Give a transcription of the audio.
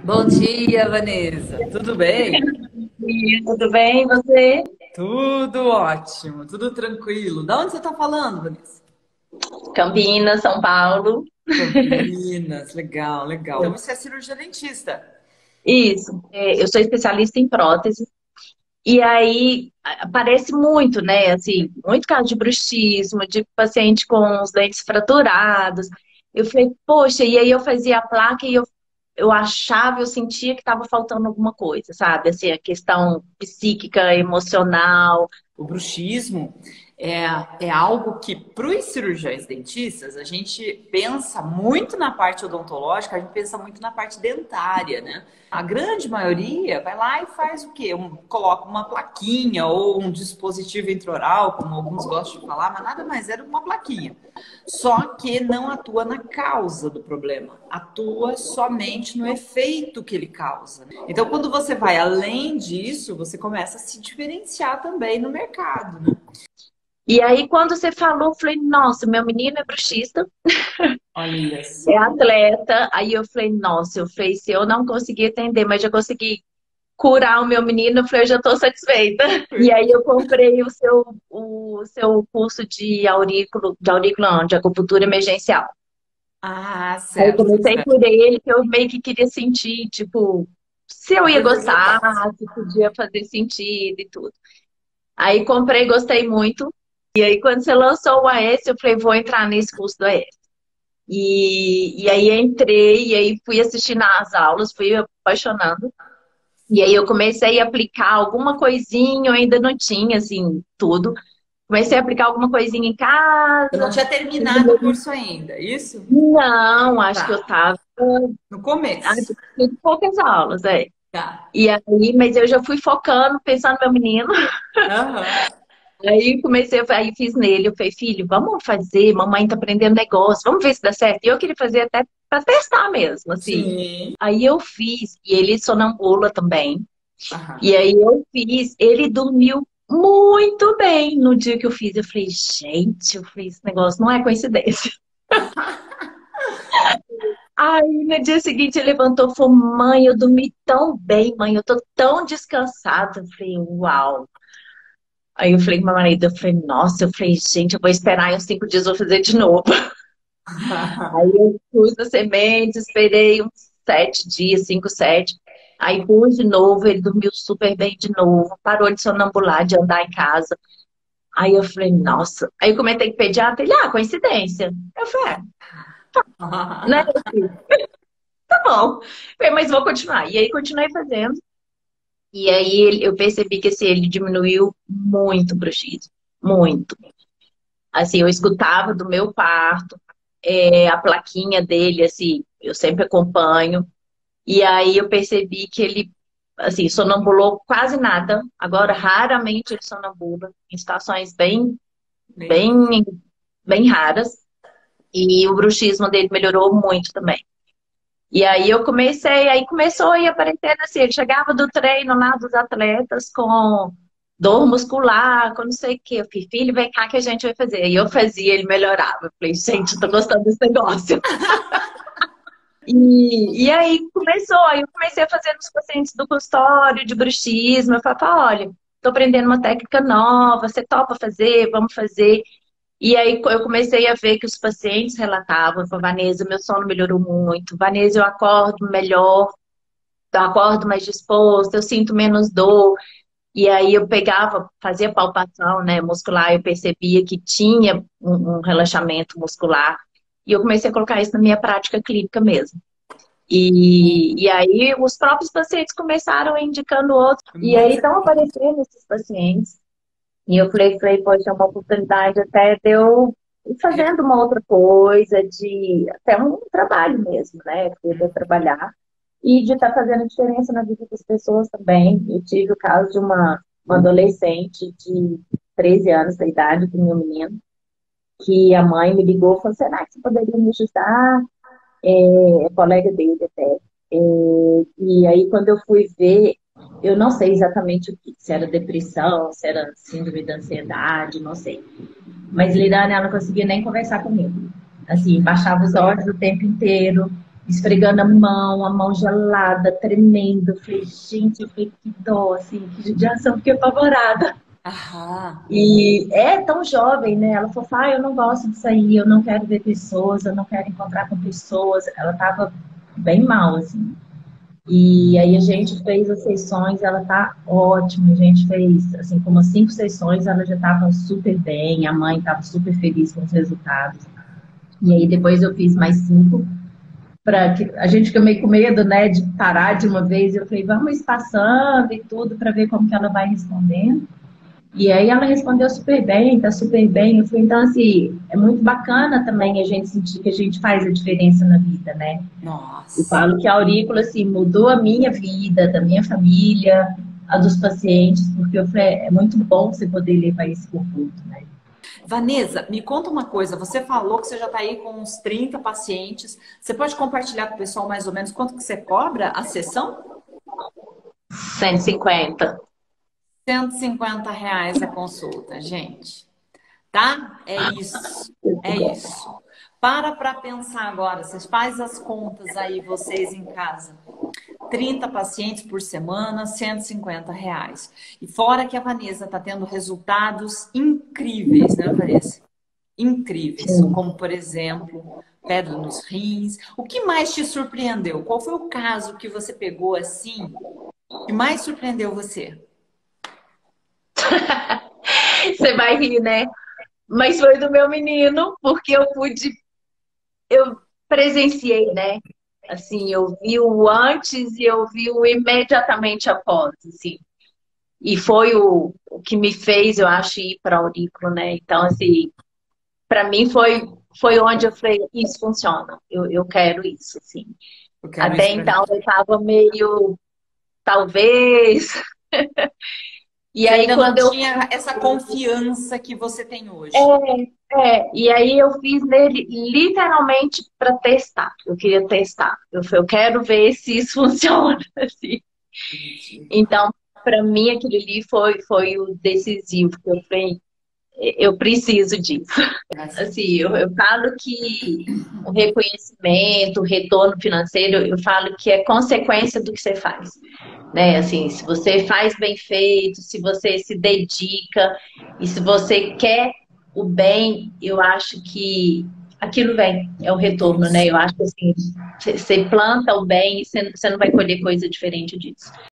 Bom dia, Vanessa. Tudo bem? Oi, tudo bem, e você? Tudo ótimo, tudo tranquilo. Da onde você está falando, Vanessa? Campinas, São Paulo. Campinas, legal, legal. Então você é cirurgia dentista. Isso, eu sou especialista em prótese. E aí aparece muito, né? Assim, muito caso de bruxismo, de paciente com os dentes fraturados. Eu falei, poxa, e aí eu fazia a placa e eu achava, eu sentia que estava faltando alguma coisa, sabe? Assim, a questão psíquica, emocional. O bruxismo é, é algo que, para os cirurgiões dentistas, a gente pensa muito na parte odontológica, a gente pensa muito na parte dentária, né? A grande maioria vai lá e faz o quê? Coloca uma plaquinha ou um dispositivo intraoral, como alguns gostam de falar, mas nada mais é do que uma plaquinha. Só que não atua na causa do problema, atua somente no efeito que ele causa. Então, quando você vai além disso, você começa a se diferenciar também no mercado, né? E aí, quando você falou, eu falei, nossa, meu menino é bruxista. Olha É só. atleta. Aí eu falei, nossa, eu falei, se eu não consegui atender, mas já consegui curar o meu menino, eu falei, eu já estou satisfeita. E aí eu comprei o seu curso de aurículo não, de acupuntura emergencial. Ah, Aí eu certo, comecei certo. por ele, que eu meio que queria sentir, tipo, se eu ia Por gostar, curiosidade. se podia fazer sentido e tudo. Aí comprei, gostei muito. E aí quando você lançou o AS, eu falei, vou entrar nesse curso do AS. E aí entrei, e aí fui assistindo às aulas, fui apaixonando. E aí eu comecei a aplicar alguma coisinha, eu ainda não tinha, assim, tudo. Comecei a aplicar alguma coisinha em Eu não casa. tinha terminado o curso ainda, é isso? Não, acho que eu Tá. tava, No acho começo. que fiz poucas aulas, é. Tá. E aí, mas eu já fui focando, pensando no meu menino. Aham. Aí comecei, aí fiz nele, eu falei, filho, vamos fazer, mamãe tá aprendendo negócio, vamos ver se dá certo. E eu queria fazer até para testar mesmo, assim. Sim. Aí eu fiz, e ele sonambula também. Aham. E aí eu fiz, ele dormiu muito bem no dia que eu fiz. Eu falei, gente, eu falei, esse negócio não é coincidência. Aí no dia seguinte ele levantou e falou, mãe, eu dormi tão bem, mãe, eu tô tão descansada. Eu falei, uau. Aí eu falei com meu marido, eu falei, nossa, eu falei, gente, eu vou esperar uns 5 dias, vou fazer de novo. Aí eu pus a semente, esperei uns 7 dias, 5, 7. Aí pus de novo, ele dormiu super bem de novo, parou de sonambular, de andar em casa. Aí eu falei, nossa. Aí eu comentei com o pediatra, ele, coincidência. Eu falei, né, filho? Tá bom. Eu falei, mas vou continuar. E aí continuei fazendo. E aí eu percebi que assim, ele diminuiu muito o bruxismo. Muito. Assim, eu escutava do meu quarto, a plaquinha dele, assim, eu sempre acompanho. E aí eu percebi que ele, assim, sonambulou quase nada. Agora, raramente ele sonambula, em situações bem, Bem, bem, bem raras. E o bruxismo dele melhorou muito também. E aí eu comecei, aí começou a ir aparecendo assim, ele chegava do treino lá dos atletas com dor muscular, com não sei o quê. Eu falei, filho, vem cá que a gente vai fazer. E eu fazia, ele melhorava. Eu falei, gente, eu tô gostando desse negócio. E aí começou, aí eu comecei a fazer nos pacientes do consultório de bruxismo. Eu falei, olha, tô aprendendo uma técnica nova, você topa fazer? Vamos fazer. E aí eu comecei a ver que os pacientes relatavam, falavam, Vanessa, meu sono melhorou muito, Vanessa, eu acordo melhor, eu acordo mais disposta, eu sinto menos dor. E aí eu pegava, fazia palpação, né, muscular, eu percebia que tinha um relaxamento muscular. E eu comecei a colocar isso na minha prática clínica mesmo. E aí os próprios pacientes começaram indicando outros. E aí muito estão legal. aparecendo esses pacientes. E eu falei, poxa, é uma oportunidade até de eu ir fazendo uma outra coisa, de até um trabalho mesmo, né? De eu trabalhar e de estar fazendo diferença na vida das pessoas também. Eu tive o caso de uma adolescente de 13 anos da idade do meu menino, que a mãe me ligou e falou, será que você poderia me ajudar? É colega dele até. E aí, quando eu fui ver, eu não sei exatamente o que, se era depressão, se era síndrome da ansiedade, não sei. Mas Liliane, ela não conseguia nem conversar comigo. Assim, baixava os olhos o tempo inteiro. esfregando a mão gelada, tremendo. Eu falei, gente, eu falei, que dó, assim, que judiação, fiquei apavorada. Aham. E é tão jovem, né? Ela falou, ah, eu não gosto de sair, eu não quero ver pessoas, eu não quero encontrar com pessoas. Ela tava bem mal, assim. E aí a gente fez as sessões, ela tá ótima. A gente fez, assim, como 5 sessões, ela já tava super bem, a mãe tava super feliz com os resultados. E aí depois eu fiz mais 5, para que a gente fica meio com medo, né, de parar de uma vez. Eu falei, vamos passando e tudo para ver como que ela vai respondendo. E aí ela respondeu super bem, tá super bem. Eu falei, então, assim, é muito bacana também a gente sentir que a gente faz a diferença na vida, né? Eu Nossa. falo que a aurícula, assim, mudou a minha vida, da minha família, a dos pacientes, porque eu falei, é muito bom você poder levar esse conforto, né? Vanessa, me conta uma coisa. Você falou que você já está aí com uns 30 pacientes. Você pode compartilhar com o pessoal mais ou menos quanto que você cobra a sessão? 150. R$ 150 a consulta, gente. Tá? É isso. Muito É bom. isso. Para pensar agora. Vocês fazem as contas aí, vocês em casa. 30 pacientes por semana, R$ 150. E fora que a Vanessa está tendo resultados incríveis, né, Vanessa? Incríveis, Sim. como por exemplo, pedra nos rins. O que mais te surpreendeu? Qual foi o caso que você pegou assim que mais surpreendeu você? Você vai rir, né? Mas foi do meu menino, porque eu presenciei, né? Assim, eu vi o antes e eu vi o imediatamente após, assim. E foi o que me fez, eu acho, ir para a aurícula, né? Então, assim, para mim foi onde eu falei, isso funciona, eu quero isso, assim. Eu quero Até isso para mim. então eu tava meio, talvez. E Você aí ainda não quando eu tinha essa confiança que você tem hoje. e aí eu fiz nele literalmente para testar. Eu queria testar. Eu falei, eu quero ver se isso funciona, assim. Entendi. Então, para mim aquele ali foi o decisivo, que eu falei, eu preciso disso. Assim, eu falo que o reconhecimento, o retorno financeiro, eu falo que é consequência do que você faz, né? Assim, se você faz bem feito, se você se dedica e se você quer o bem, eu acho que aquilo vem, é o retorno, né? Nossa. Eu acho que assim, você planta o bem e você não vai colher coisa diferente disso.